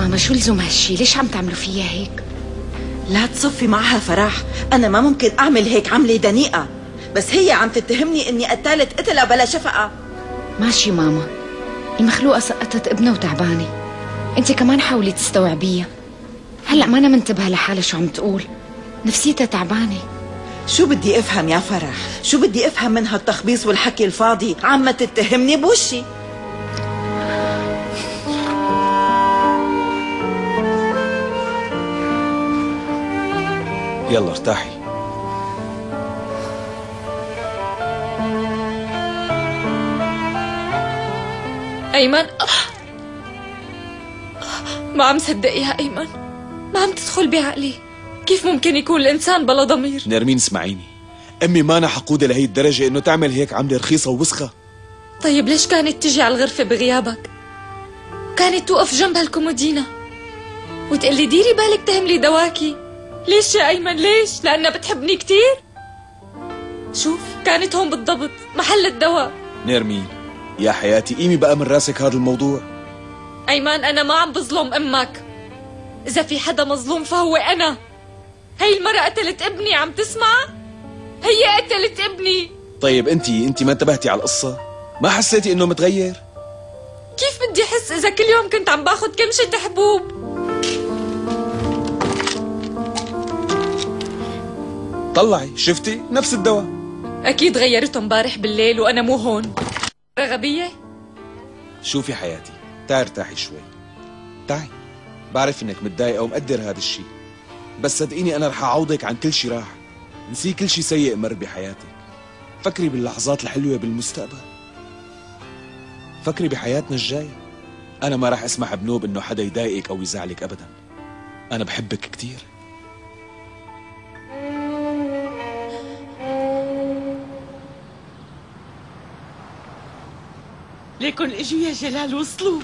ماما شو لزوم هالشي؟ ليش عم تعملوا فيها هيك؟ لا تصفي معها فرح، أنا ما ممكن أعمل هيك عملة دنيئة، بس هي عم تتهمني إني قتلت قتلة بلا شفقة. ماشي ماما، المخلوقة سقطت ابنها وتعبانة، انت كمان حاولي تستوعبيها. هلأ ما أنا منتبهة لحالها شو عم تقول، نفسيتها تعبانة. شو بدي أفهم يا فرح؟ شو بدي أفهم من هالتخبيص والحكي الفاضي؟ عم تتهمني بوشي. يلا ارتاحي. أيمن، ما عم صدق يا أيمن، ما عم تدخل بعقلي. كيف ممكن يكون الإنسان بلا ضمير؟ نرمين اسمعيني، أمي مانا حقودة لهي الدرجة إنه تعمل هيك عملة رخيصة ووسخة. طيب ليش كانت تجي على الغرفة بغيابك؟ كانت توقف جنب هالكومودينا وتقلي ديري بالك تهملي دواكي. ليش يا أيمن ليش؟ لأنها بتحبني كتير؟ شوف كانت هون بالضبط محل الدواء. نرمين يا حياتي قيمي بقى من راسك هذا الموضوع. أيمن أنا ما عم بظلم أمك، إذا في حدا مظلوم فهو أنا. هي المرة قتلت ابني، عم تسمع؟ هي قتلت ابني. طيب انت ما انتبهتي على القصة؟ ما حسيتي انه متغير؟ كيف بدي أحس إذا كل يوم كنت عم باخد كمشة حبوب؟ طلعي شفتي نفس الدواء. أكيد غيرته امبارح بالليل وأنا مو هون. غبية. شوفي حياتي، تعي ارتاحي شوي، تعي. بعرف انك متضايقة ومقدر هذا الشيء، بس صدقيني انا رح اعوضك عن كل شيء راح. نسي كل شيء سيء مر بحياتك، فكري باللحظات الحلوة بالمستقبل، فكري بحياتنا الجاية. انا ما رح اسمح بنوب انه حدا يضايقك او يزعلك ابدا. انا بحبك كتير. ليكن اجوا يا جلال، وصلوا.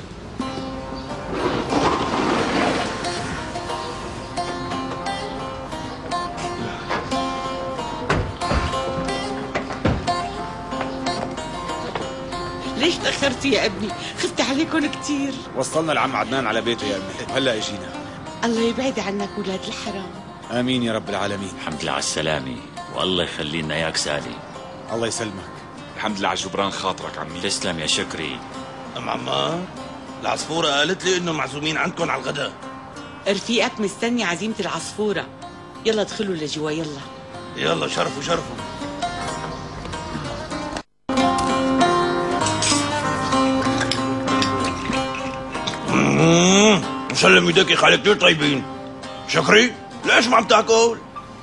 ليش تأخرتي يا ابني؟ خفت عليكم كتير. وصلنا العم عدنان على بيته يا امي، هلا اجينا. الله يبعد عنك ولاد الحرام. امين يا رب العالمين. الحمد لله على السلامة، والله يخلي لنا اياك سالي. الله يسلمك. الحمد لله على جبران خاطرك عمي. تسلم يا شكري. ام عمار، العصفورة قالت لي انه معزومين عندكم على الغداء. رفيقك مستني عزيمة العصفورة. يلا ادخلوا لجوا يلا. يلا شرفوا شرفوا. مسلم ايديك يا خالي، كتير طيبين. شكري ليش ما عم تاكل؟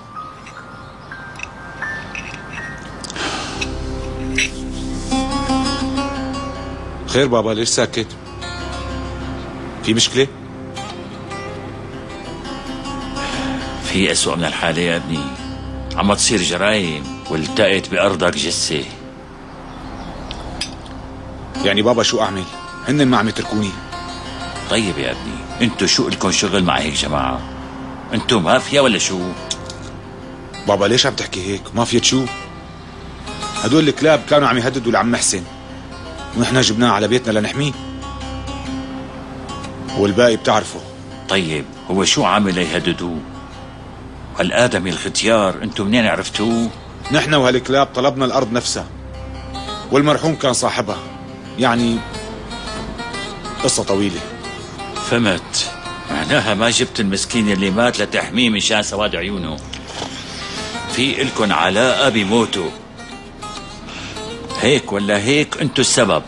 خير بابا ليش ساكت؟ في مشكلة؟ في أسوأ من الحالة يا ابني، عم تصير جرائم والتقت بأرضك جثة. يعني بابا شو أعمل؟ هن ما عم يتركوني. طيب يا ابني انتو شو لكم شغل مع هيك جماعة؟ انتو مافيا ولا شو؟ بابا ليش عم تحكي هيك؟ مافيا شو؟ هدول الكلاب كانوا عم يهددوا لعم محسن، ونحن جبناه على بيتنا لنحميه، والباقي بتعرفه. طيب هو شو عامل ليهددوه؟ هالآدمي الختيار انتو منين عرفتوه؟ نحن وهالكلاب طلبنا الأرض نفسها، والمرحوم كان صاحبها، يعني قصة طويلة. فهمت، معناها ما جبت المسكين اللي مات لتحميه مشان سواد عيونه. في إلكن علاقة بموته، هيك ولا هيك انتو السبب.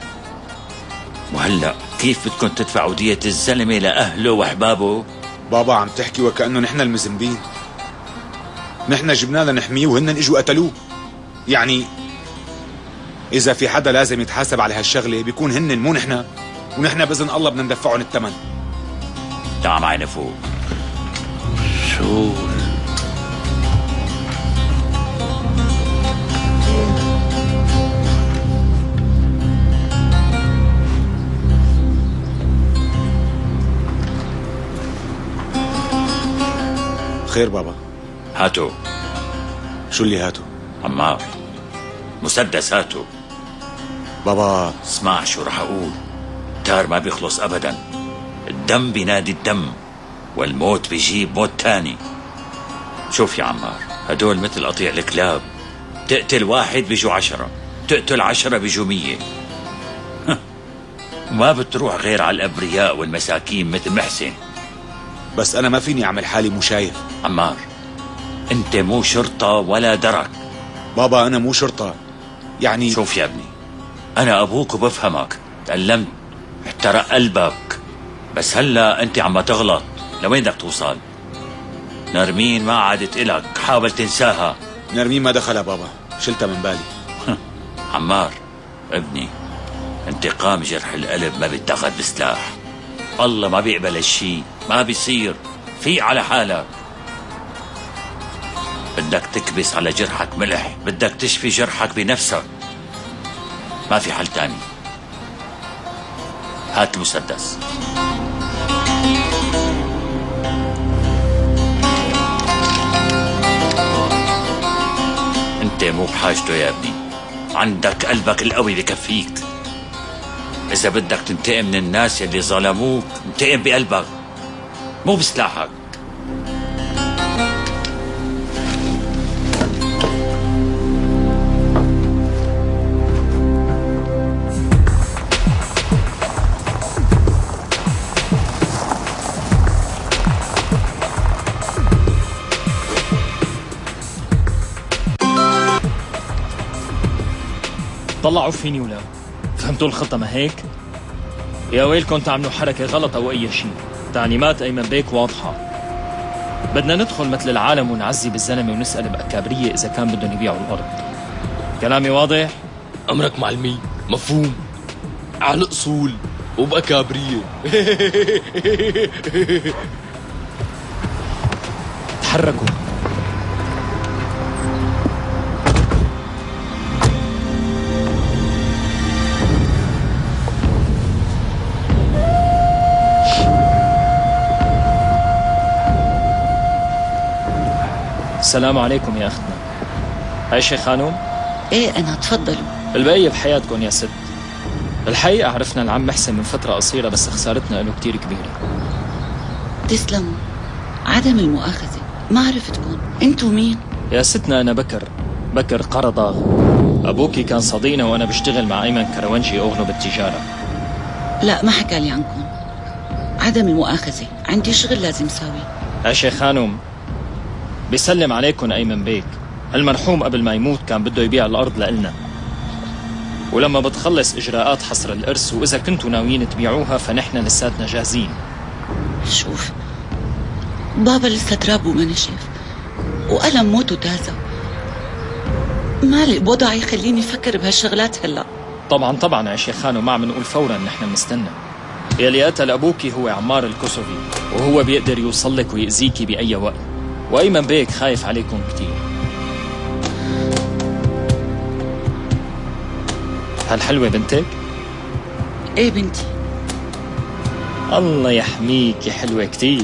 وهلأ كيف بدكم تدفعوا دية الزلمة لأهله وأحبابه؟ بابا عم تحكي وكأنه نحن المذنبين. نحن جبناه لنحميه وهن اجوا قتلوه. يعني إذا في حدا لازم يتحاسب على هالشغلة بيكون هن مو نحن، ونحن بإذن الله بدنا ندفعهم الثمن. تعال معي لفوق. شو خير بابا؟ هاتو. شو اللي هاتو؟ عمار، مسدس هاتو. بابا اسمع شو رح أقول، تار ما بيخلص أبدا. الدم بينادي الدم، والموت بيجيب موت تاني. شوف يا عمار، هدول مثل قطيع الكلاب، تقتل واحد بيجوا 10، تقتل 10 بيجوا 100. ما بتروح غير على الأبرياء والمساكين مثل محسن. بس أنا ما فيني أعمل حالي مو شايف. عمار، أنت مو شرطة ولا درك. بابا أنا مو شرطة يعني. شوف يا ابني، أنا أبوك وبفهمك، تألمت، احترق قلبك، بس هلا أنت عم تغلط. لوين بدك توصل؟ نرمين ما عادت إلك، حاول تنساها. نرمين ما دخلها بابا، شلتها من بالي. عمار ابني، انتقام جرح القلب ما بيتاخد بسلاح. الله ما بيقبل هالشي، ما بيصير. فيق على حالك. بدك تكبس على جرحك ملح، بدك تشفي جرحك بنفسك، ما في حل تاني. هات المسدس. انت مو بحاجته يا ابني، عندك قلبك القوي بكفيك. اذا بدك تنتقم من الناس يلي ظلموك، انتقم بقلبك مو بسلاحك. طلعوا فيني ولا فهمتوا الخطة ما هيك؟ يا ويلكم تعملوا حركة غلط أو أي شيء. تعليمات أيمن بيك واضحة، بدنا ندخل مثل العالم ونعذب الزلمة ونسأل بأكابرية إذا كان بدهم يبيعوا الأرض. كلامي واضح؟ أمرك معلمي، مفهوم. على أصول وبأكابرية. تحركوا. السلام عليكم يا أختنا. هاي شيخ خانم؟ ايه أنا، تفضلوا. البقية بحياتكم يا ست. الحقيقة عرفنا العم محسن من فترة قصيرة، بس خسارتنا له كتير كبيرة. تسلموا. عدم المؤاخذة، ما عرفتكم. انتوا مين؟ يا ستنا أنا بكر قرضاغ. أبوكي كان صديقنا وأنا بشتغل مع أيمن كروانجي أغنو بالتجارة. لا، ما حكى لي عنكم. عدم المؤاخذة، عندي شغل لازم ساويه. يا شيخ خانم، بيسلم عليكم أيمن بيك. المرحوم قبل ما يموت كان بده يبيع الأرض لإلنا، ولما بتخلص إجراءات حصر الإرث وإذا كنتوا ناويين تبيعوها فنحن لساتنا جاهزين. شوف بابا لسه تراب وما نشف، وألم موته تازة. مالي بوضعي يخليني أفكر بهالشغلات هلا. طبعا يا شيخ خانم، ما عم نقول فورا نحن بنستنى. يلي قتل أبوكي هو عمار الكوسوفي، وهو بيقدر يوصل لك ويأذيكي بأي وقت، وأيمن بيك خايف عليكم كتير. هالحلوة بنتك؟ ايه بنتي. الله يحميك، حلوة كتير.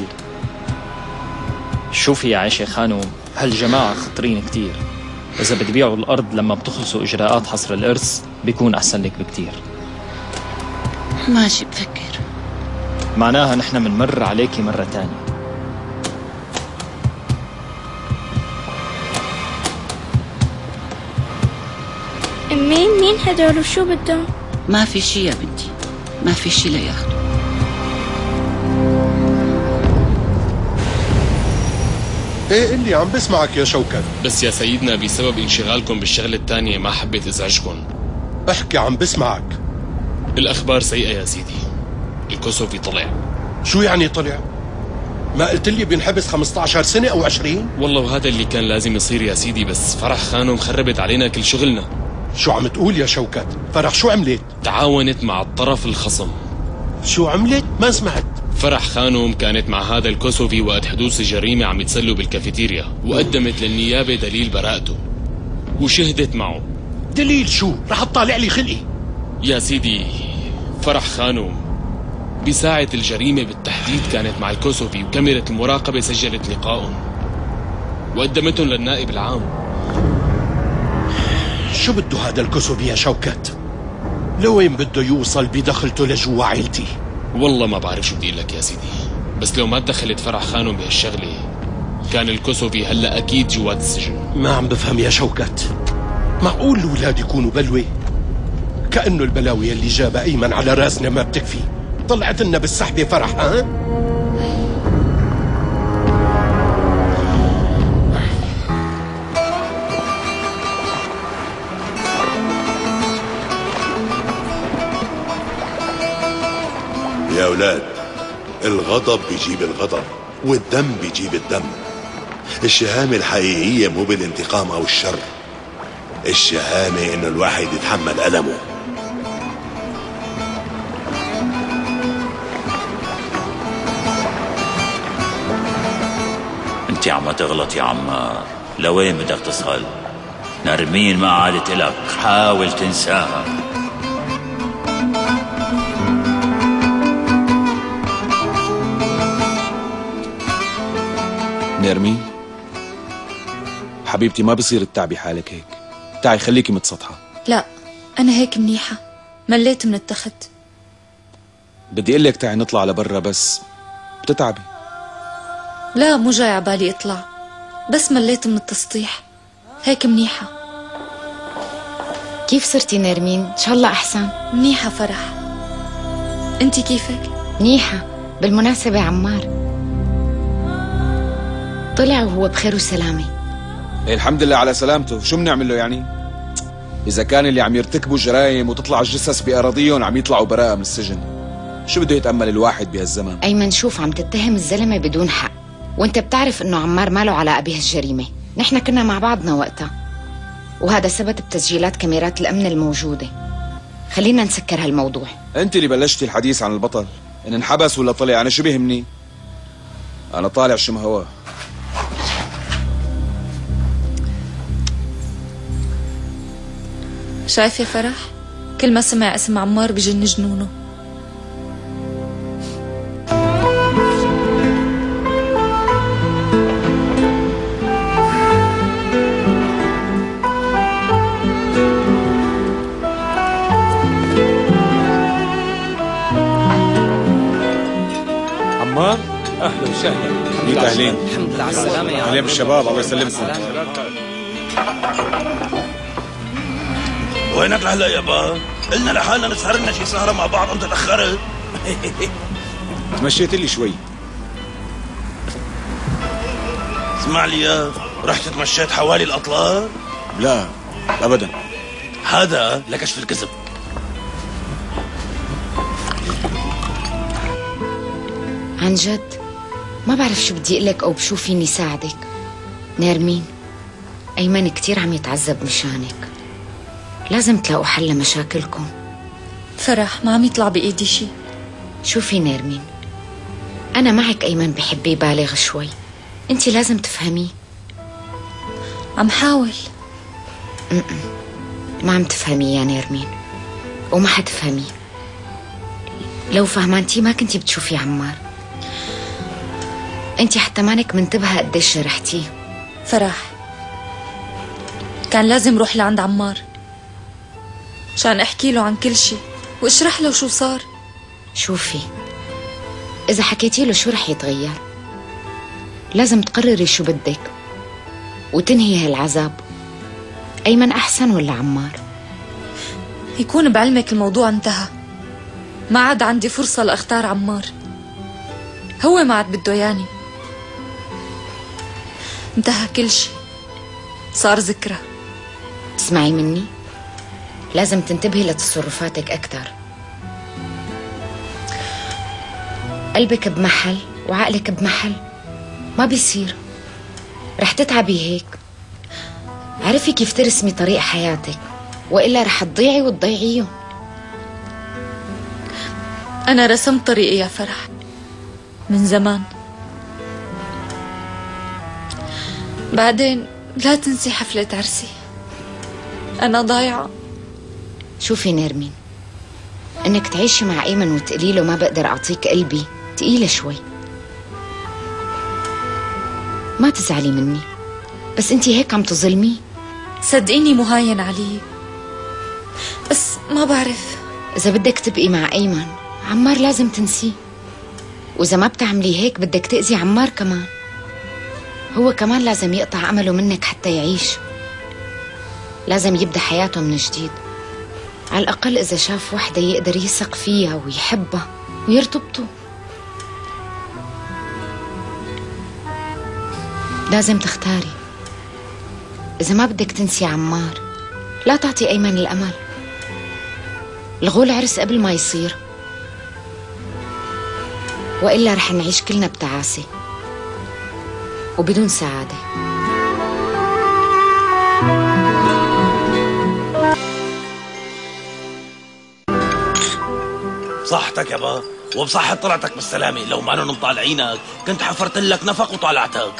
شوفي يا عيشة خانم، هالجماعة خطرين كتير. إذا بتبيعوا الأرض لما بتخلصوا إجراءات حصر الإرث بيكون أحسن لك بكتير. ماشي، بفكر. معناها نحن منمر عليكي مرة تانية. مين هدول وشو بدهم؟ ما في شي يا بنتي، ما في شي لياخدوا. ايه اللي عم بسمعك يا شوكت. بس يا سيدنا بسبب انشغالكم بالشغلة التانية ما حبيت ازعجكم. احكي، عم بسمعك. الاخبار سيئة يا سيدي، الكوسوفي طلع. شو يعني طلع؟ ما قلت لي بينحبس 15 سنة او 20؟ والله وهذا اللي كان لازم يصير يا سيدي، بس فرح خانم خربت علينا كل شغلنا. شو عم تقول يا شوكت؟ فرح شو عملت؟ تعاونت مع الطرف الخصم. شو عملت؟ ما سمعت. فرح خانم كانت مع هذا الكوسوفي وقت حدوث الجريمة عم يتسلوا بالكافيتيريا، وقدمت للنيابة دليل براءته وشهدت معه. دليل شو؟ رح تطالع لي خلقي. يا سيدي فرح خانم بساعة الجريمة بالتحديد كانت مع الكوسوفي، وكاميرا المراقبة سجلت لقائهم وقدمتهم للنائب العام. شو بده هذا الكوسوفي يا شوكت؟ لوين بده يوصل بدخلته لجوا عيلتي؟ والله ما بعرف شو بدي اقول لك يا سيدي، بس لو ما دخلت فرح خانم بهالشغله كان الكوسوفي هلا اكيد جوات السجن. ما عم بفهم يا شوكت، معقول الولاد يكونوا بلوه؟ كأنه البلاوي اللي جابها أيمن على راسنا ما بتكفي، طلعت لنا بالسحبة فرح. ها؟ يا أولاد، الغضب بيجيب الغضب والدم بيجيب الدم. الشهامة الحقيقية مو بالانتقام أو الشر، الشهامة إنه الواحد يتحمل ألمه. انت عم تغلط يا عمار، لوين بدك تصل؟ نرمين ما عادت إلك، حاول تنساها. نرمين حبيبتي، ما بصير تتعبي حالك هيك. تعي خليكي متسطحة. لا أنا هيك منيحة، مليت من التخت. بدي اقول لك تعي نطلع لبرا بس بتتعبي. لا مو جاي عبالي اطلع، بس مليت من التسطيح، هيك منيحة. كيف صرتي نرمين؟ ان شاء الله احسن. منيحة فرح، انتي كيفك؟ منيحة. بالمناسبة عمار طلع وهو بخير وسلامة. إيه الحمد لله على سلامته. شو بنعمل له يعني؟ إذا كان اللي عم يرتكبوا جرائم وتطلع الجثث بأراضيهم عم يطلعوا براءة من السجن، شو بده يتأمل الواحد بهالزمن؟ أيمن شوف، عم تتهم الزلمة بدون حق، وانت بتعرف انه عمار ما له علاقة بهالجريمة. نحن كنا مع بعضنا وقتها، وهذا ثبت بتسجيلات كاميرات الأمن الموجودة. خلينا نسكر هالموضوع. أنت اللي بلشتي الحديث عن البطل، إن انحبس ولا طلع. أنا شو بيهمني؟ أنا طالع شم هواه. شايفة فرح؟ كل ما سمع اسم عمار بجن جنونه. عمار اهلا وسهلا. ميت اهلين. الحمد لله على السلامة يا اهلين بالشباب، الله يسلمكم. وينك لهلا يابا؟ قلنا لحالنا نسهر لنا شي سهرة مع بعض، انت تأخرت. تمشيت لي شوي. اسمع لي يا، رحت تمشيت حوالي الأطلال؟ لا ابدا، هذا لكشف الكذب. عن جد ما بعرف شو بدي اقلك او بشو فيني ساعدك. نرمين، أيمن كتير عم يتعذب مشانك، لازم تلاقوا حل لمشاكلكم. فرح ما عم يطلع بإيدي شي. شوفي نرمين، أنا معك. أيمن بحب يبالغ شوي، أنت لازم تفهميه. عم حاول. ما عم تفهميه يا نرمين، وما حتفهميه. لو فهمانتي ما كنتي بتشوفي عمار. أنت حتى مانك منتبهة قديش جرحتيه. فرح كان لازم روح لعند عمار مشان احكي له عن كل شي واشرح له شو صار. شوفي، إذا حكيتي له شو رح يتغير؟ لازم تقرري شو بدك وتنهي هالعذاب. أيمن أحسن ولا عمار؟ يكون بعلمك الموضوع انتهى، ما عاد عندي فرصة لأختار عمار. هو ما عاد بده ياني، انتهى كل شي، صار ذكرى. اسمعي مني، لازم تنتبهي لتصرفاتك أكتر. قلبك بمحل وعقلك بمحل، ما بيصير، رح تتعبي هيك. عرفي كيف ترسمي طريق حياتك، وإلا رح تضيعي وتضيعيه. أنا رسمت طريقي يا فرح من زمان. بعدين لا تنسي حفلة عرسي، أنا ضايعة. شوفي نرمين، إنك تعيشي مع أيمن وتقولي له ما بقدر أعطيك قلبي تقيلة شوي. ما تزعلي مني، بس أنتي هيك عم تظلميه. صدقيني مهاين علي، بس ما بعرف. إذا بدك تبقي مع أيمن عمار لازم تنسيه، وإذا ما بتعملي هيك بدك تأذي عمار كمان. هو كمان لازم يقطع أمله منك حتى يعيش، لازم يبدأ حياته من جديد. على الأقل إذا شاف وحدة يقدر يثق فيها ويحبها ويرتبطوا. لازم تختاري. إذا ما بدك تنسي عمار لا تعطي أيمن الأمل. الغوا العرس قبل ما يصير، وإلا رح نعيش كلنا بتعاسة وبدون سعادة. صحتك يابا، وبصحة طلعتك بالسلامة. لو ما مطالعينك كنت حفرت لك نفق وطالعتك.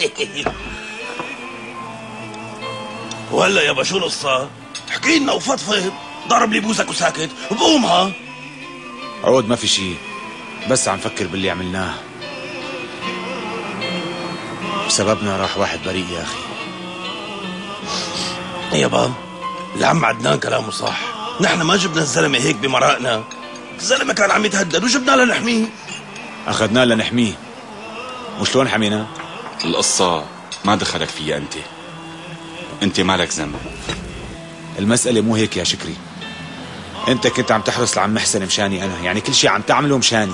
وهلا يابا شو القصة؟ احكي لنا وفضفض. ضرب لي بوزك وساكت وبقوم. ها عود ما في شيء، بس عم فكر باللي عملناه. بسببنا راح واحد بريء يا أخي. يابا العم عدنان كلامه صح. نحن ما جبنا الزلمة هيك بمرائنا. الزلمة كان عم يتهدد وجبناه لنحميه. أخذناه لنحميه، وشلون حميناه؟ القصة ما دخلك فيها انت مالك ذنب. المسألة مو هيك يا شكري. انت كنت عم تحرص لعم محسن مشاني انا، يعني كل شيء عم تعمله مشاني.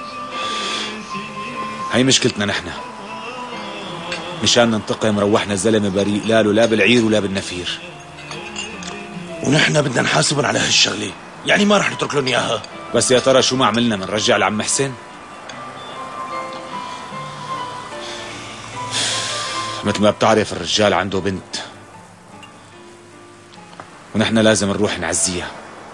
هي مشكلتنا نحن. مشان ننتقم روحنا الزلمة بريء، لا له لا بالعير ولا بالنفير. ونحن بدنا نحاسبهم على هالشغلة، يعني ما رح نترك لهم اياها. بس يا ترى شو ما عملنا منرجع لعم محسن؟ مثل ما بتعرف الرجال عنده بنت، ونحن لازم نروح نعزيها.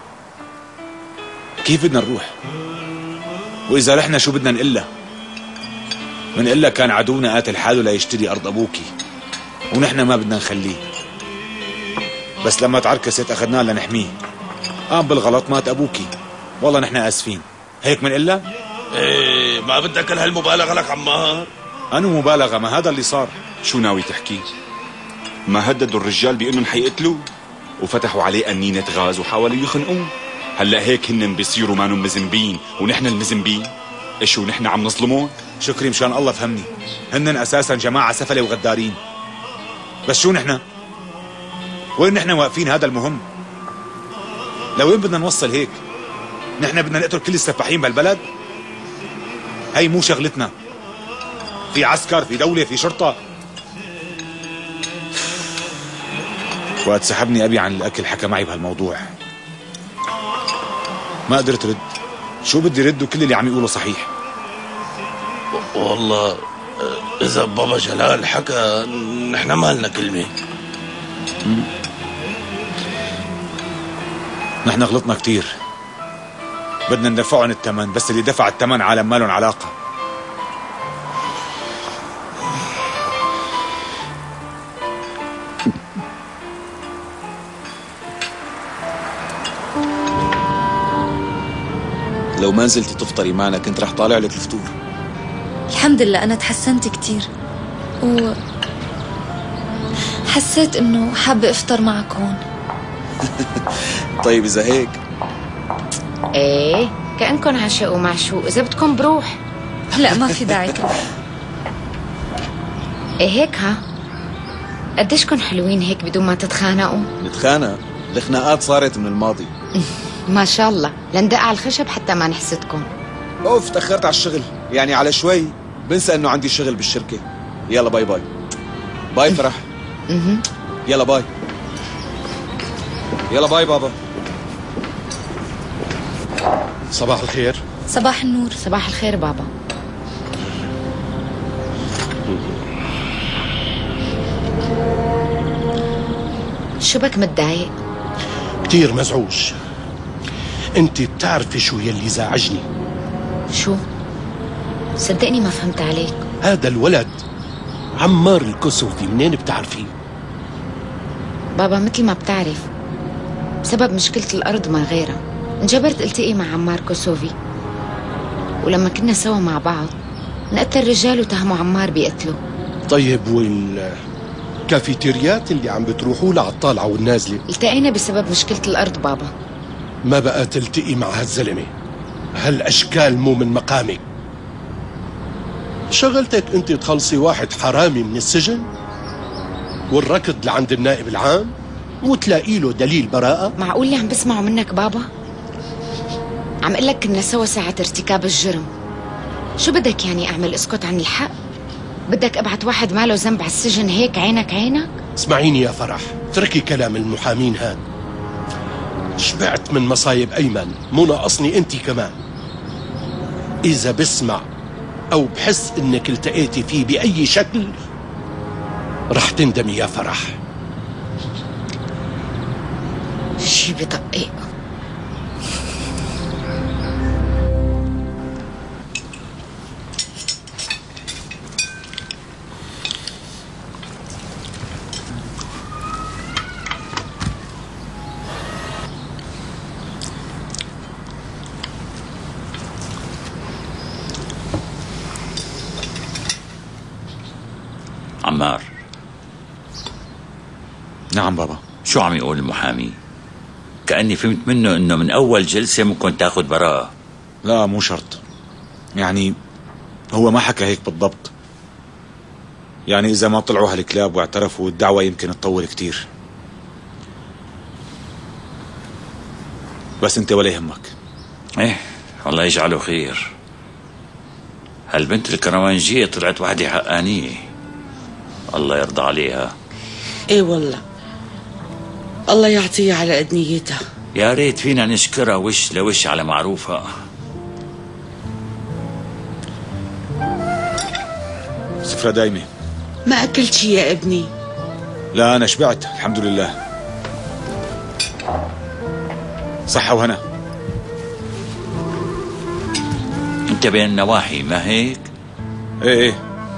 كيف بدنا نروح؟ وإذا رحنا شو بدنا نقلها؟ منقلها كان عدونا قاتل حاله ليشتري أرض أبوكي، ونحن ما بدنا نخليه. بس لما تعركست أخذناه لنحميه. قام بالغلط مات أبوكي، والله نحن آسفين. هيك منقلها؟ ايه ما بدك هالمبالغة لك عمار. أنو مبالغة؟ ما هذا اللي صار. شو ناوي تحكي؟ ما هددوا الرجال بأنهم حيقتلوه وفتحوا عليه قنينة غاز وحاولوا يخنقوه. هلا هيك هن بيصيروا مانهم مذنبين ونحن المذنبين؟ ايش ونحن عم نظلمون؟ شكري مشان الله فهمني، هن اساسا جماعة سفلة وغدارين. بس شو نحن؟ وين نحن واقفين؟ هذا المهم. لوين بدنا نوصل هيك؟ نحن بدنا نقتل كل السفاحين بهالبلد؟ هي مو شغلتنا. في عسكر، في دولة، في شرطة. وقت سحبني أبي عن الأكل حكى معي بهالموضوع، ما قدرت رد. شو بدي رد وكل اللي عم يقوله صحيح؟ والله إذا بابا جلال حكى نحن ما لنا كلمة. نحن غلطنا كتير، بدنا ندفعهم الثمن، بس اللي دفع الثمن عالم ما لهم علاقة. لو ما نزلتي تفطري معنا كنت رح طالع لك الفطور. الحمد لله أنا تحسنت كتير، حسيت إنه حابة أفطر معك هون. طيب إذا هيك. ايه كأنكن عشق ومعشوق، إذا بدكم بروح. لا ما في داعي تروح. ايه هيك ها؟ قديشكن حلوين هيك بدون ما تتخانقوا؟ نتخانق؟ الخناقات صارت من الماضي. ما شاء الله، لندق على الخشب حتى ما نحسدكم. اوف تأخرت على الشغل، يعني على شوي بنسى انه عندي شغل بالشركة. يلا باي باي. باي فرح. يلا باي. يلا باي بابا. صباح الخير. صباح النور. صباح الخير بابا. شو بك متضايق؟ كتير مزعوج. انت بتعرفي شو يلي زعجني؟ شو؟ صدقني ما فهمت عليك. هذا الولد عمار الكوسوفي منين بتعرفيه؟ بابا مثل ما بتعرف بسبب مشكلة الأرض ما غيرها انجبرت التقي مع عمار كوسوفي، ولما كنا سوا مع بعض نقتل رجال وتهموا عمار بيقتله. طيب والكافيتيريات اللي عم بتروحوا لها على الطالعة والنازلة؟ التقينا بسبب مشكلة الأرض بابا. ما بقى تلتقي مع هالزلمة؟ هالأشكال مو من مقامك. شغلتك أنت تخلصي واحد حرامي من السجن والركض لعند النائب العام وتلاقي له دليل براءة؟ معقول اللي عم بسمعه منك بابا؟ عم قلك كنا سوا ساعة ارتكاب الجرم. شو بدك يعني أعمل؟ اسكت عن الحق؟ بدك ابعت واحد ماله ذنب على السجن هيك عينك عينك؟ اسمعيني يا فرح، تركي كلام المحامين هاد. شبعت من مصايب أيمن، مو ناقصني أنت كمان. إذا بسمع أو بحس إنك التقيتي فيه بأي شكل رح تندمي يا فرح. شي بدقيق. عمار. نعم بابا. شو عم يقول المحامي؟ كأني فهمت منه انه من اول جلسة ممكن تاخد براءة. لا مو شرط، يعني هو ما حكى هيك بالضبط. يعني اذا ما طلعوا هالكلاب واعترفوا الدعوة يمكن تطول كتير. بس انت ولا يهمك. ايه الله يجعله خير. هالبنت الكروانجية طلعت وحدة حقانية، الله يرضى عليها. ايه والله الله يعطيها على قد نيتها. يا ريت فينا نشكرها وش لوش على معروفها. سفرة دايمة. ما أكلت شي يا ابني؟ لا أنا شبعت الحمد لله. صحة وهنا. انت بين النواحي ما هيك؟ ايه ايه.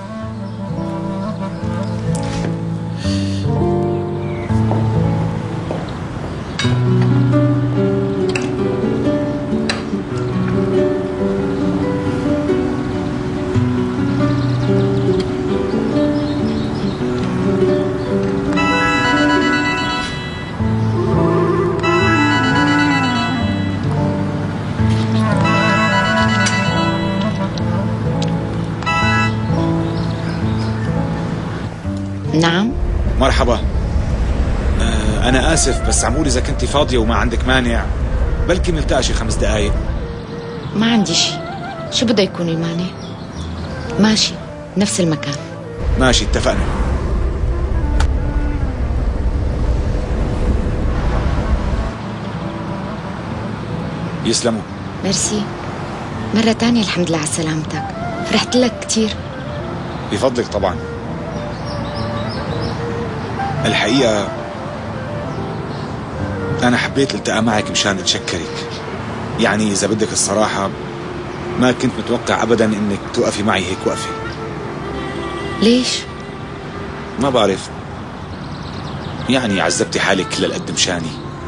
نعم. مرحبا. أنا آسف بس عمول إذا كنتي فاضية وما عندك مانع بلكي نلتقى شي 5 دقايق. ما عندي شي. شو بده يكون المانع؟ ماشي، نفس المكان. ماشي اتفقنا. يسلموا. ميرسي. مرة تانية الحمد لله على سلامتك، فرحت لك كتير. بفضلك طبعا. الحقيقة أنا حبيت التقى معك مشان أتشكرك. يعني إذا بدك الصراحة ما كنت متوقع أبدا إنك توقفي معي هيك وقفة. ليش؟ ما بعرف، يعني عذبتي حالك للقد مشاني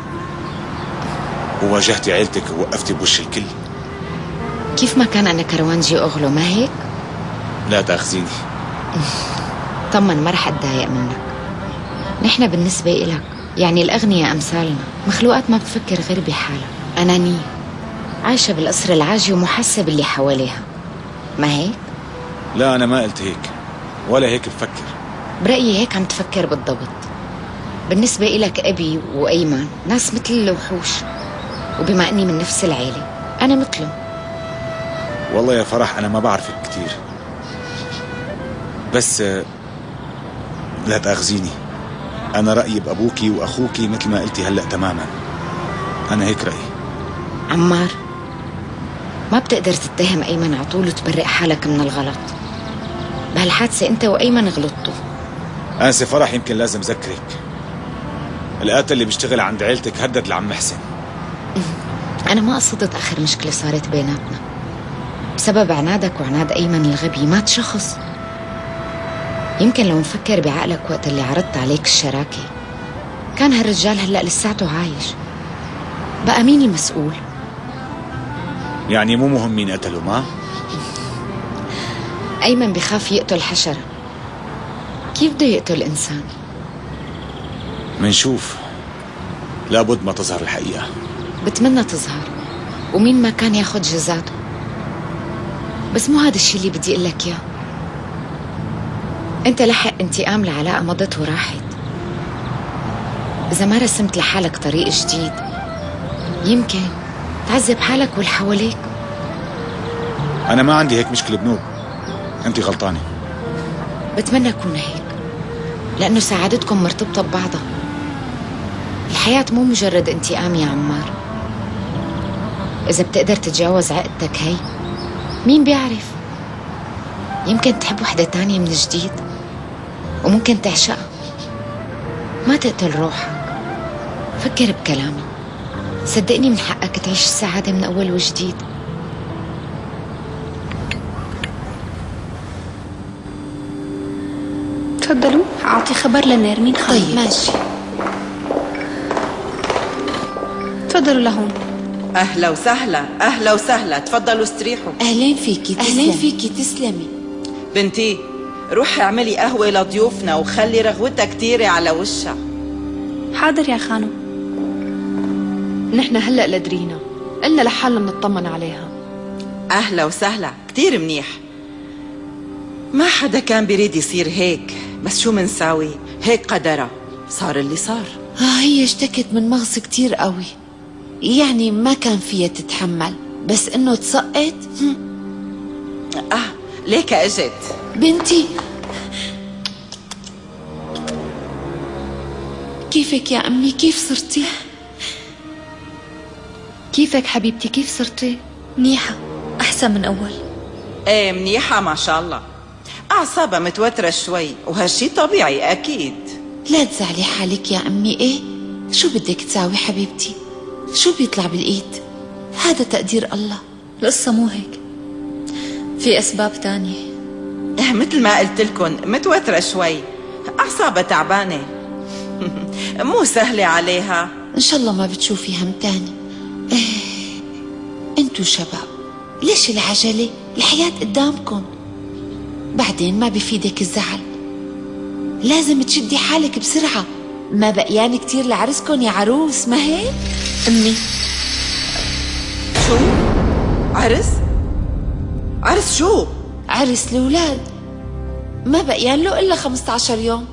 وواجهتي عيلتك ووقفتي بوش الكل. كيف ما كان أنا كروانجي أغلو ما هيك؟ لا تأخذيني. طمن ما رح أتضايق منك. نحن بالنسبة إلك يعني الأغنياء أمثالنا مخلوقات ما بتفكر غير بحالها، أنانية عايشة بالقصر العاجي ومحسة باللي حواليها، ما هيك؟ لا أنا ما قلت هيك ولا هيك بفكر. برأيي هيك عم تفكر بالضبط. بالنسبة إلك أبي وأيمن ناس مثل الوحوش، وبما أني من نفس العيلة أنا مثلهم. والله يا فرح أنا ما بعرفك كتير، بس لا تأخذيني. أنا رأيي بأبوكي وأخوكي مثل ما قلتي هلأ تماما. أنا هيك رأيي. عمار ما بتقدر تتهم أيمن عطول وتبرئ حالك من الغلط. بهالحادثة أنت وأيمن غلطتوا. آسف فرح، يمكن لازم أذكرك القاتل اللي بيشتغل عند عيلتك هدد لعم محسن. أنا ما قصدت آخر مشكلة صارت بيناتنا بسبب عنادك وعناد أيمن الغبي. مات شخص. يمكن لو نفكر بعقلك وقت اللي عرضت عليك الشراكة كان هالرجال هلأ لساته عايش. بقى مين المسؤول؟ يعني مو مهم مين قتله ما؟ أيمن بخاف يقتل حشرة، كيف بده يقتل إنسان؟ منشوف، لابد ما تظهر الحقيقة. بتمنى تظهر، ومين ما كان ياخد جزاته. بس مو هذا الشيء اللي بدي اقول لك اياه. انت لحق انتقام لعلاقة مضت وراحت. اذا ما رسمت لحالك طريق جديد يمكن تعذب حالك واللي حواليك. انا ما عندي هيك مشكله بنوب، انت غلطانه. بتمنى اكون هيك، لانه سعادتكم مرتبطة ببعضها. الحياة مو مجرد انتقام يا عمار. اذا بتقدر تتجاوز عقدتك هي مين بيعرف، يمكن تحب وحدة تانية من جديد وممكن تعشقها. ما تقتل روحك، فكر بكلامي، صدقني من حقك تعيش السعادة من أول وجديد. تفضلوا، أعطي خبر لنرمين خانم. طيب ماشي. تفضلوا لهون. أهلا وسهلا، أهلا وسهلا، تفضلوا استريحوا. أهلين فيكي، أهلين فيكي، تسلمي. بنتي روحي اعملي قهوة لضيوفنا وخلي رغوتها كتيرة على وشها. حاضر يا خانم. نحن هلأ لدرينا، قلنا لحالنا نطمن عليها. أهلا وسهلا، كتير منيح. ما حدا كان بيريد يصير هيك، بس شو منساوي، هيك قدرها، صار اللي صار. هي اشتكت من مغص كتير قوي، يعني ما كان فيها تتحمل، بس انه تسقط. ليك اجت بنتي. كيفك يا امي؟ كيف صرتي؟ كيفك حبيبتي؟ كيف صرتي؟ منيحة، احسن من اول. ايه منيحة ما شاء الله. اعصابها متوترة شوي وهالشي طبيعي اكيد. لا تزعلي حالك يا امي. ايه شو بدك تساوي حبيبتي؟ شو بيطلع بالايد؟ هذا تقدير الله. القصة مو هيك، في اسباب تانية. مثل ما قلت لكم متوترة شوي، اعصابها تعبانة. مو سهلة عليها. ان شاء الله ما بتشوفي هم تاني. انتو شباب، ليش العجلة؟ الحياة قدامكم، بعدين ما بفيدك الزعل. لازم تشدي حالك بسرعة، ما بقيان كتير لعرسكن يا عروس، ما هيك؟ امي شو؟ عرس؟ عرس شو؟ عرس الأولاد، ما بقيان له إلا 15 يوم.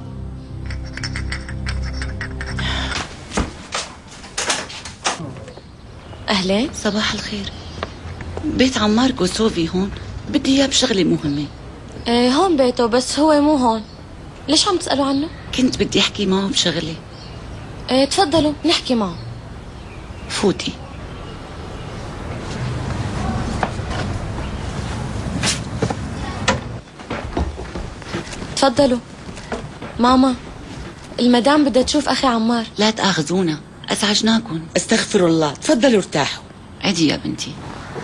أهلين. صباح الخير. بيت عمار كوسوفي هون، بدي إياه بشغلة مهمة. هون بيته، بس هو مو هون. ليش عم تسألوا عنه؟ كنت بدي أحكي معه بشغلة. تفضلوا نحكي معه. فوتي. تفضلوا. ماما، المدام بدها تشوف أخي عمار. لا تآخذونا، أزعجناكم. استغفر الله، تفضلوا ارتاحوا. عدي يا بنتي.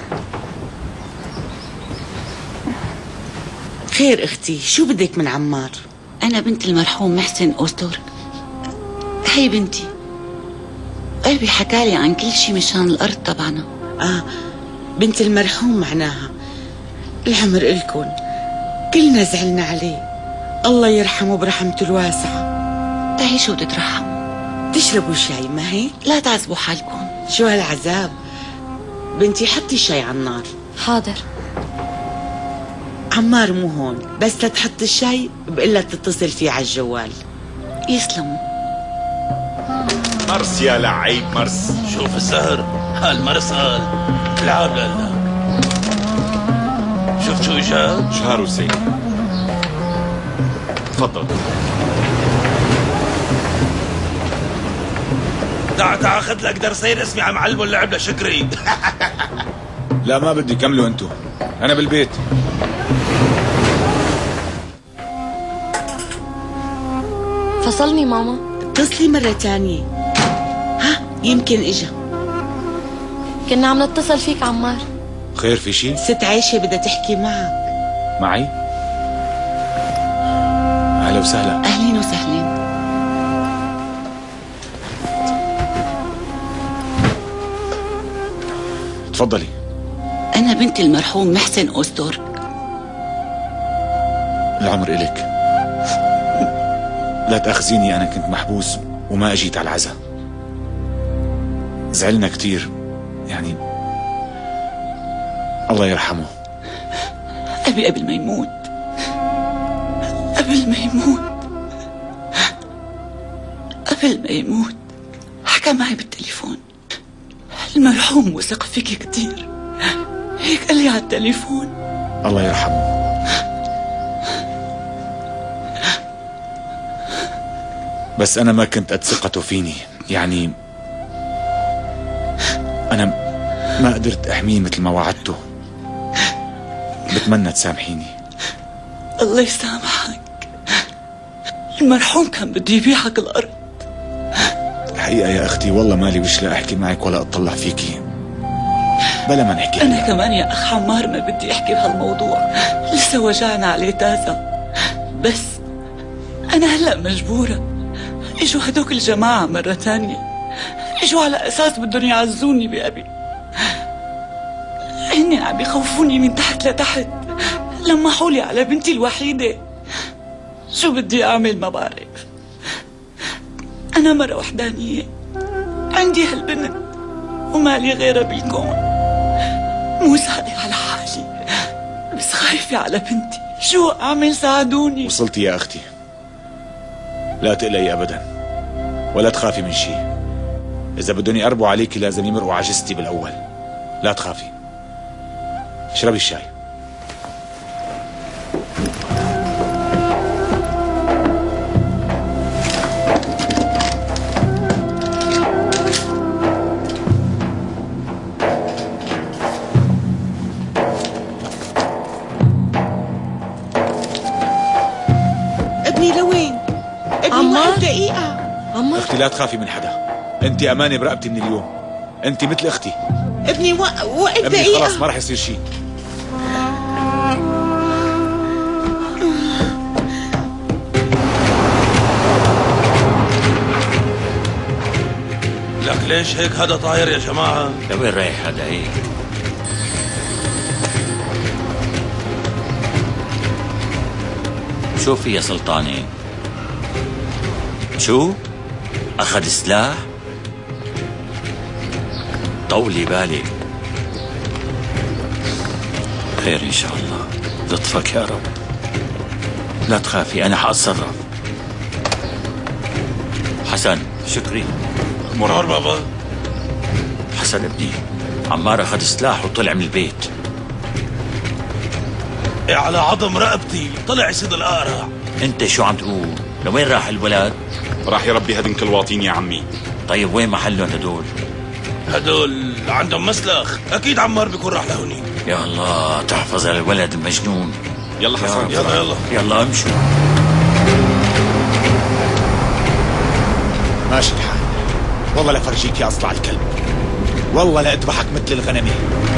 خير اختي، شو بدك من عمار؟ أنا بنت المرحوم محسن أوستورك. هي بنتي. قلبي حكالي عن كل شي مشان الأرض تبعنا. بنت المرحوم معناها. العمر إلكن، كلنا زعلنا عليه، الله يرحمه برحمته الواسعة. تعيشوا وتترحموا. تشربوا شاي ما هيك؟ لا تعذبوا حالكم. شو هالعذاب؟ بنتي حطي الشاي على النار. حاضر. عمار مو هون، بس لتحط الشاي بقلها تتصل فيه على الجوال. يسلموا. مرس يا لعيب مرس. شوف السهر، هالمرس قال العاب لنا. شفت شو اجا؟ شهر وزين. تفضل. تعا خذ لك درسين اسمي عم علمه اللعب لشكري. لا ما بدي، كملوا انتو، انا بالبيت. فصلني ماما. اتصلي مرة تانية. يمكن اجا. كنا عم نتصل فيك عمار. خير في شي؟ ست عايشة بدها تحكي معك. معي؟ اهلا وسهلا. اهلين وسهلين. تفضلي. أنا بنت المرحوم محسن أوستورك. العمر إلك. لا تأخذيني، أنا كنت محبوس وما أجيت على العزاء. زعلنا كتير، يعني الله يرحمه. أبي قبل ما يموت حكى معي بالتليفون. المرحوم وثق فيك كتير، هيك قال لي على التليفون. الله يرحمه. بس أنا ما كنت قد ثقته فيني، يعني أنا ما قدرت أحميه مثل ما وعدته. بتمنى تسامحيني. الله يسامحك، المرحوم كان بده يبيعك الأرض. الحقيقة يا أختي والله مالي وش لا أحكي معك ولا أطلع فيكي، بلا ما نحكي. أنا كمان يا أخ عمار ما بدي أحكي بهالموضوع، لسه وجعنا عليه تازة، بس أنا هلأ مجبورة. إجوا هدوك الجماعة مرة تانية، إجوا على أساس بدهم يعزوني بأبي. هن عم يخوفوني من تحت لتحت، لمحوا لي على بنتي الوحيدة. شو بدي أعمل ما بعرف. أنا مرة وحدانية، عندي هالبنت ومالي غيرها بالكون. مو سهلة على حالي، بس خايفة على بنتي. شو أعمل؟ ساعدوني. وصلتي يا أختي، لا تقلقي أبدا ولا تخافي من شيء. إذا بدهم يقربوا عليكي لازم يمرقوا عجزتي بالأول. لا تخافي، اشربي الشاي. ابني لوين؟ ابني عمار. وقف دقيقة. عمار أختي لا تخافي من حدا، أنت أمانة برقبتي من اليوم، أنت مثل أختي. ابني وقف ابني دقيقة. خلاص ما رح يصير شيء. لك ليش هيك هذا طاير يا جماعة؟ لوين رايح هذا هيك؟ شو في يا سلطاني؟ شو؟ أخذ سلاح؟ طولي بالك. خير إن شاء الله، لطفك يا رب. لا تخافي أنا حأتصرف. حسن شكري. مرار بابا. حسن ابني، عمار أخذ سلاح وطلع من البيت. إيه على عظم رقبتي طلع يصيد الأقرع. انت شو عم تقول؟ لوين راح الولد؟ راح يربي هدن كلواطين يا عمي. طيب وين محلهم هدول؟ هدول عندهم مسلخ، أكيد عمار بيكون راح لهونيك. يا الله تحفظ على الولد المجنون. يلا حسن يلا امشوا. ماشي الحال. والله لفرجيك يا أصلع الكلب، والله لأذبحك مثل الغنمة.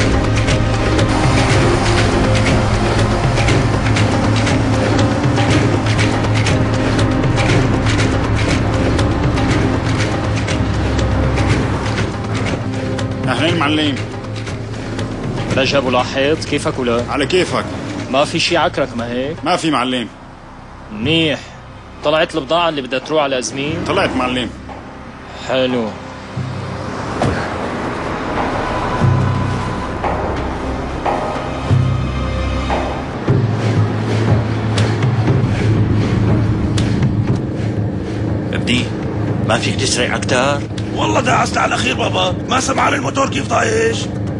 أهلين معلم. رجب ولاحظ كيفك ولا؟ على كيفك. ما في شي عكرك ما هيك؟ ما في معلم. منيح. طلعت البضاعة اللي بدها تروح على أزمين؟ طلعت معلم. حلو. ابني ما فيك تسرع أكتر؟ والله دعست على الأخير بابا، ما سمعان الموتور كيف طايش.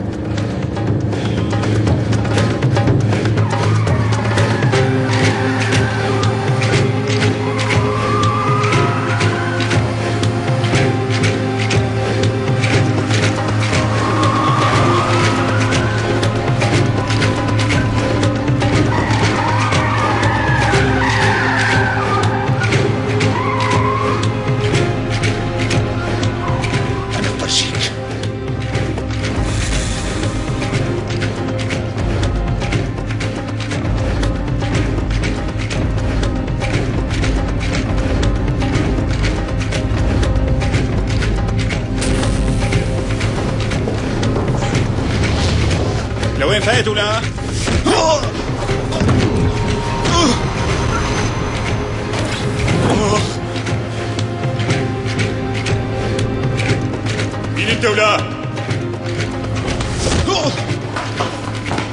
لوين فايت ولا؟ مين انت ولا؟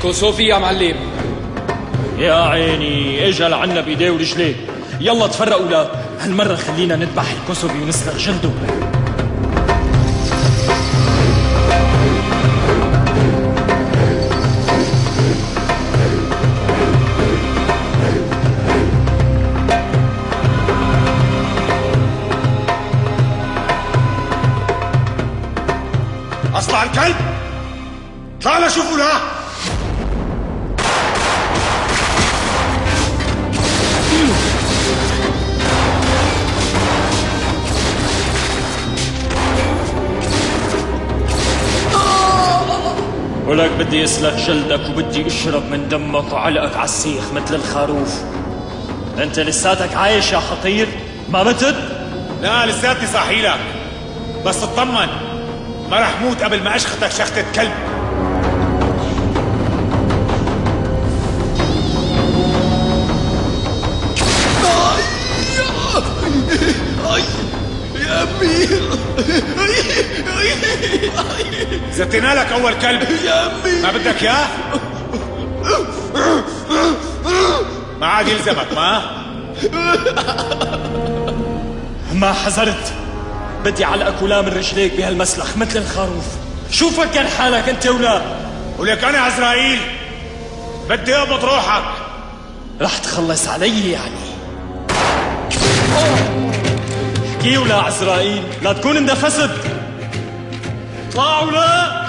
كوسوفي يا معلم. يا عيني اجا لعنا بايديه ورجليه. يلا تفرقوا لا هالمرة خلينا نذبح الكوسوفي ونسلخ جلده. اصلع الكلب، طلع شوفوا له. ولك بدي اسلخ جلدك وبدي اشرب من دمك وعلقك على السيخ مثل الخروف. انت لساتك عايش يا خطير؟ ما متت؟ لا لساتني صاحي لك، بس اطمن ما رح موت قبل ما اشختك شختة كلب. يا أمير زتنا لك أول كلب يا أمير. ما بدك إياه؟ ما عاد يلزمك ما حذرت. بدي علقك ولا من رجليك بهالمسلخ مثل الخروف. شو فكر حالك انت ولا؟ ولك أنا عزرائيل بدي أقبض روحك. رح تخلص علي يعني؟ احكي ولا عزرائيل، لا تكون اندفست. طلع ولا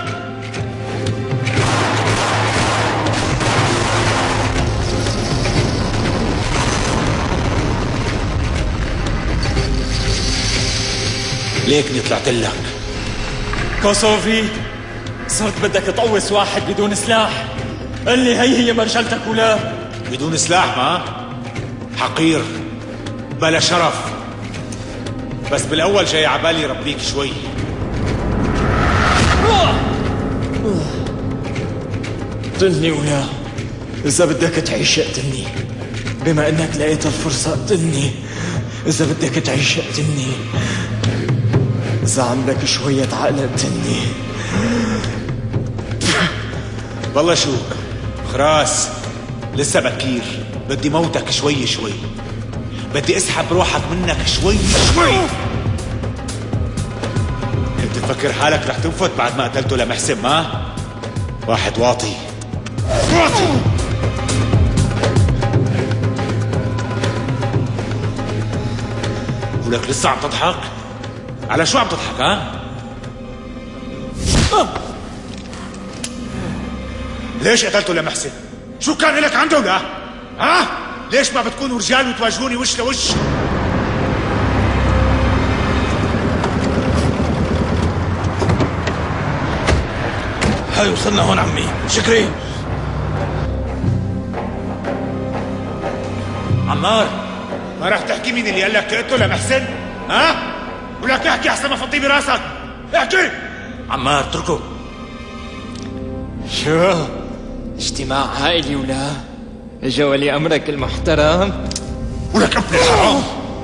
ليكني طلعت لك. كوسوفي صرت بدك تقوس واحد بدون سلاح. قل لي هي مرجلتك ولا؟ بدون سلاح ما حقير بلا شرف. بس بالاول جاي عبالي ربيك شوي. قتلني ولا اذا بدك تعيش اقتلني. بما انك لقيت الفرصة قتلني. اذا بدك تعيش اقتلني. اذا عندك شوية عقل قتلني. والله شو خراس لسه بكير. بدي موتك شوي شوي. بدي اسحب روحك منك شوي شوي. كنت تفكر حالك رح تنفت بعد ما قتلته لمحسن ما؟ واحد واطي واطي. ولك لسه عم تضحك؟ على شو عم تضحك ها؟ ليش قتلته لمحسن؟ شو كان لك عنده لا؟ ها؟ ليش ما بتكونوا رجال وتواجهوني وش لوش؟ هاي وصلنا هون عمي. شكري. عمار ما رح تحكي مين اللي قال لك تقتله لمحسن؟ ها؟ ولك احكي احسن ما فضي براسك. احكي. عمار اتركه. شو؟ اجتماع عائلي ولا؟ اجا ولي امرك المحترم؟ ولك ابن الحرام.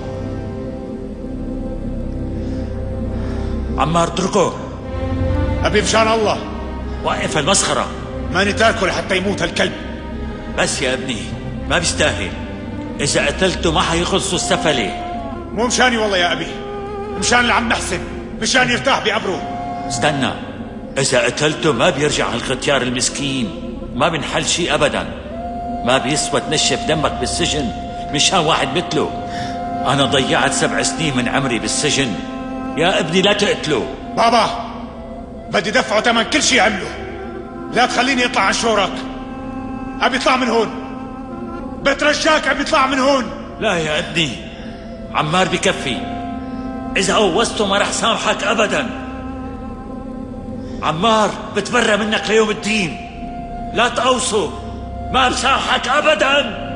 عمار اتركه. ابي مشان الله وقف المسخرة. ماني تاركه لحتى يموت هالكلب. بس يا ابني ما بيستاهل. اذا قتلته ما حيخلصوا السفلة. مو مشاني والله يا ابي، مشان العم محسن، مشان يرتاح بقبره. استنى، اذا قتلته ما بيرجع هالختيار المسكين. ما بنحل شيء ابدا. ما بيسوى تنشف دمك بالسجن مشان واحد مثله. انا ضيعت 7 سنين من عمري بالسجن. يا ابني لا تقتله. بابا بدي دفعه ثمن كل شيء عمله. لا تخليني اطلع عن شورك. ابي اطلع من هون. بترجاك ابي اطلع من هون. لا يا ابني، عمار بكفي. اذا قوزته ما رح سامحك ابدا. عمار بتبرى منك ليوم الدين. لا تقوصه، ما بسامحك ابدا.